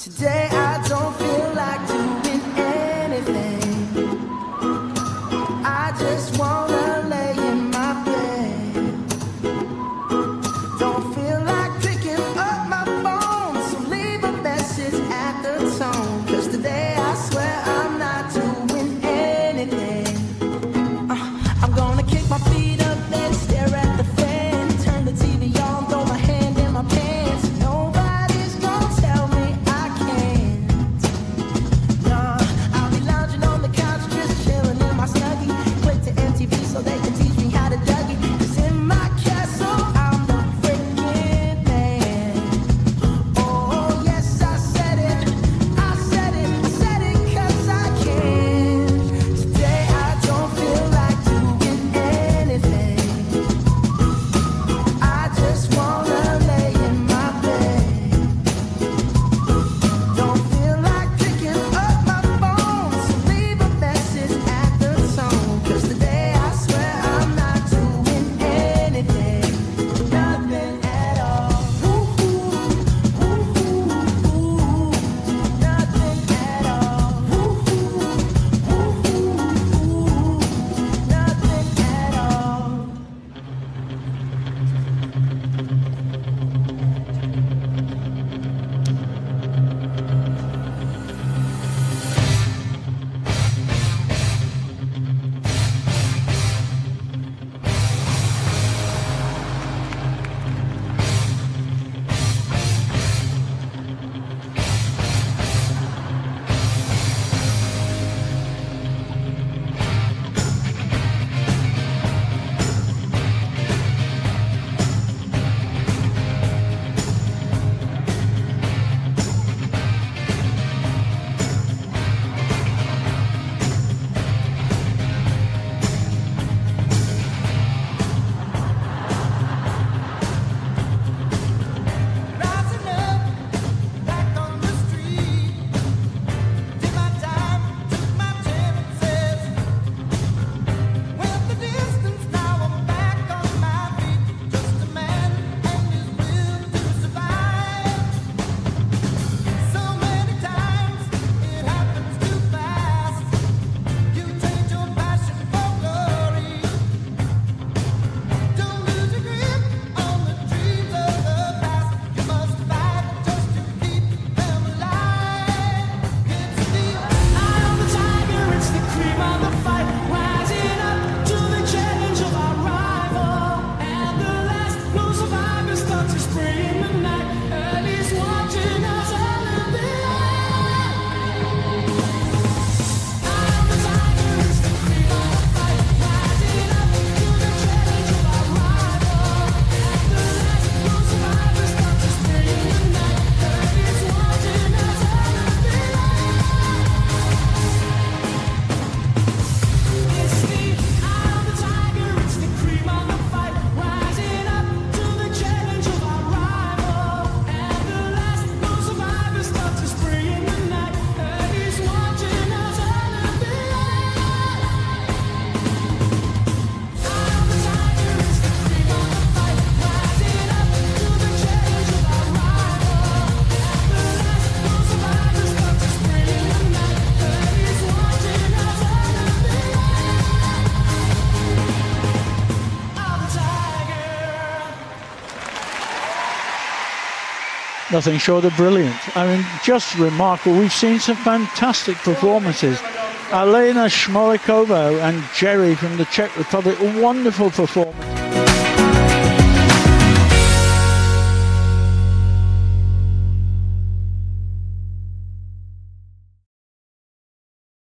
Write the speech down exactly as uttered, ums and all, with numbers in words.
Today I don't feel like doing anything. I just wanna lay in my bed. Don't feel like picking up my phone, so leave a message at the tone. Cause today I swear I'm not doing anything. uh, I'm gonna kick my feet up, then stare at the fan, turn the T V on, throw my hand in my pants. Nobody's gonna tell me I can't. Nah, I'll be lounging on the couch, just chilling in my snuggie. Click to M T V so they can teach me how to Dougie. Cause in my castle I'm the freaking man. Oh yes, I said it, I said it, I said it cause I can. Today I don't feel like doing anything. I just wanna lay in my bed. Don't feel like picking up my phone, so leave a message at the tone. Cause today I swear I'm not doing anything. Nothing at all. Ooh, ooh, ooh, ooh, ooh. Nothing at all. Ooh, ooh, ooh, ooh, ooh. Nothing at all. Rising up, back on the street. Did my time, took my chances. Went the distance, now I'm back on my feet. Just a man and his will to survive. So many times it happens too fast. You trade your passion for glory. Don't lose your grip on the dreams of the past. You must fight just to keep them alive. It's the eye of the tiger, it's the cream of the fight, rising up to the challenge of our rival. And the last no survivors start to spray in the night. Early's watching us all in the eye. Eye of the tiger, it's the cream of the fight, rising up to the challenge of our rival. And the last no survivors start to spray in the night. Early's watching us all in the eye. It's the eye of the tiger, it's the cream of the fight, rising up to the challenge of our rival. And the last no survivors start to spray in the night. Early's watching us all in the eye. Eye of the tiger, it's the cream of the fight, rising up to the challenge of our rival. And the last no survivors start to spray in the night. Early's watching us all in the eye. Of the tiger. Nothing short of brilliant. I mean, just remarkable. We've seen some fantastic performances. Alena Smolíková and Jerry from the Czech Republic, a wonderful performance.